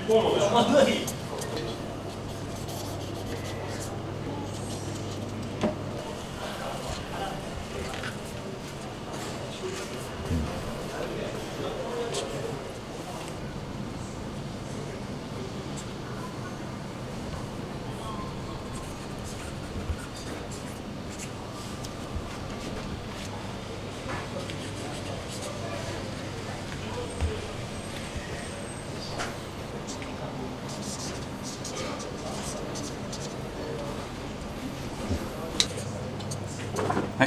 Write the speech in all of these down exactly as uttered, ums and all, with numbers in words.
はい。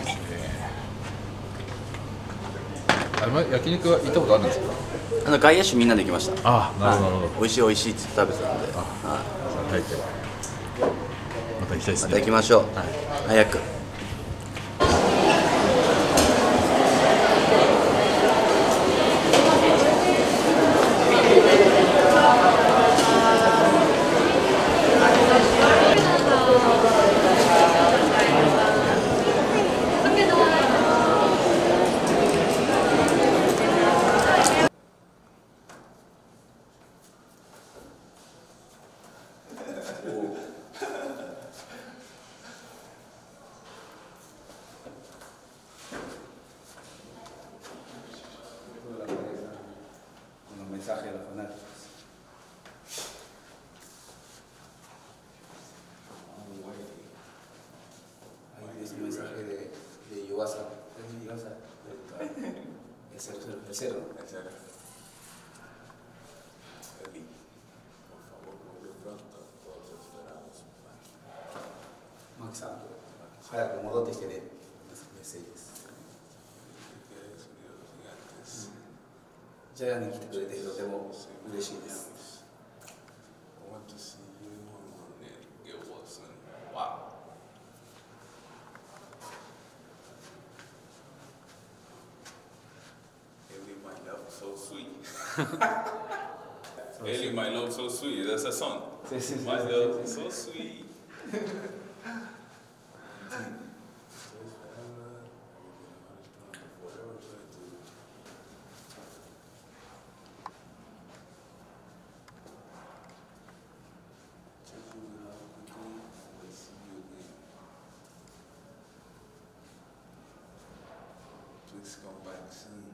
あれ焼肉は行ったことあるんですか？ あの外野手みんなで行きました。 ああ、なるほどなるほど。 美味しい美味しいって食べてたんで。 あ、はい。また行きたいですね。 また行きましょう。はい、早く。Mensaje de los fanáticos. Ahí es un mensaje de, de Yuasa. ¿Es de Yuasa? El cero. El cero. El cero. Eli, por favor, vuelve pronto. Todos esperamos. Max Santo. Ahora, como dos te seré. Mercedes. ジャイアンに来てくれてとても嬉しいです。 Ellie, my love, so sweet. That's a song. Sí, sí, sí, my sí, love, sí. so sweet. Please come back soon.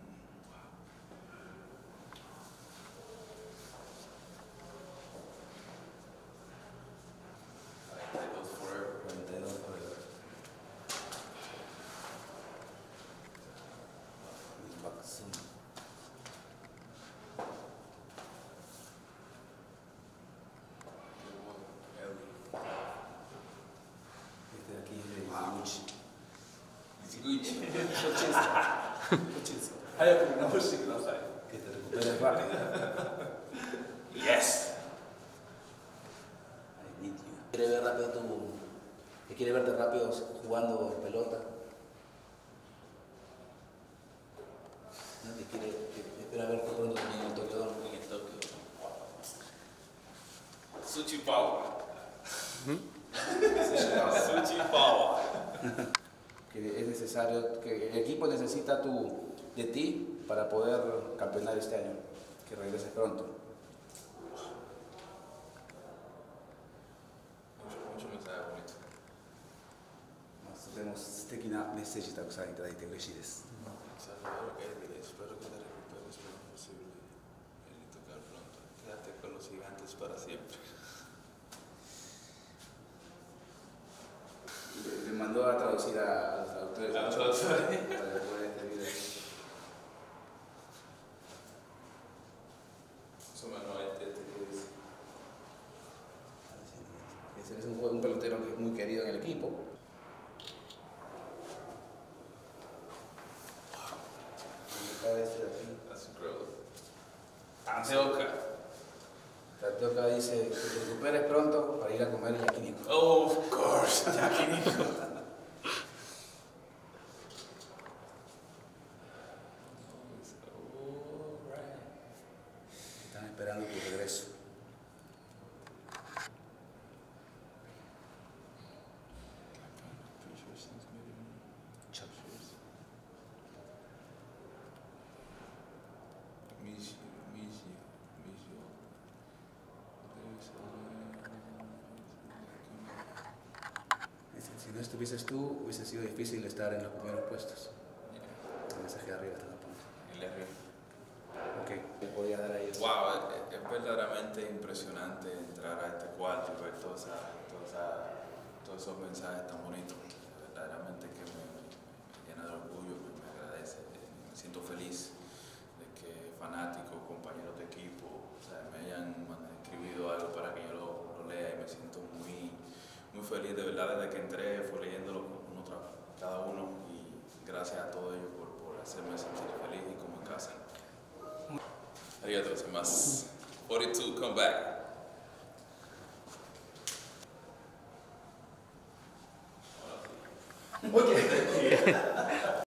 Que te recuperes rápido. Yes. I need you. Quiere ver rápido tu, que quiere verte rápido jugando pelota. No te quiere, te espera verte pronto también en el Tokio Dome. En el Tokio. Suchi Power. Suchi Power. Que es necesario, que el equipo necesita tu, de ti para poder campeonar este año, que regreses pronto. Mucho, mucho mensaje bonito. とても素敵なメッセージたくさんいただいて嬉しいです。 Salvador Eli, espero que te recuperes lo más posible. Eli, tocar pronto. Quédate con los gigantes para siempre. Le mandó a traducir a, a los traductores. A los traductores. Para después de este video. Su mano ahí te dice. Es un, un pelotero que es muy querido en el equipo. Este de aquí. That's incredible. Tanseoka. Tanseoka dice que te recuperes pronto para ir a comer yakiniku. Oh, of course, yakiniku. Están esperando tu regreso. estuvieses tú, hubiese sido difícil estar en los primeros puestos. El mensaje de arriba está en la punta. El de arriba. Ok, ¿qué podía dar ahí? Wow, es, es verdaderamente impresionante entrar a este cuarto y ver toda esa, toda esa, todos esos mensajes tan bonitos. Verdaderamente que me, me llena de orgullo, me, me agradece, me siento feliz de que fanáticos, compañeros de equipo, o sea, me hayan escribido algo para que yo lo, lo lea, y me siento muy, muy feliz. De verdad, desde que entré fue leyéndolo uno tras cada uno, y gracias a todos ellos por, por hacerme sentir feliz y como en casa. Arigatou gozaimasu. forty-two, come back. Ok.